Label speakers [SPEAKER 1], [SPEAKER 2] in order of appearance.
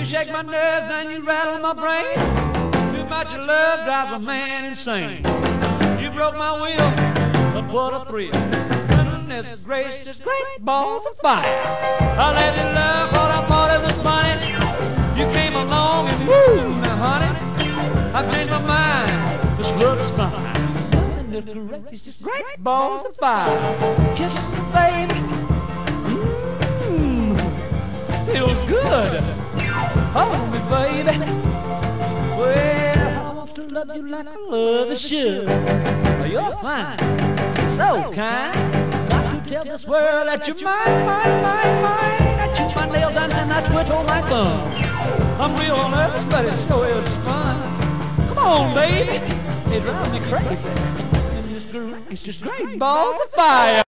[SPEAKER 1] shake my nerves and you rattle my brain. Too much of love drives a man insane. You broke my will, but what a thrill. Goodness gracious, great balls of fire. I let you love what I thought it was funny. You came along and woo, now honey, I've changed my mind. This love is fine. Goodness gracious, great balls of fire. Kisses, baby. Feels good. Hold me, baby. Well, I want to love you like I love a should. You're fine, so kind. Got to tell this world that you're mine, mine, mine, mine. I chew my nails down and I twiddle my thumb. I'm real nervous, but it sure is fun. Come on, baby. It drives me crazy. It's just great balls of fire.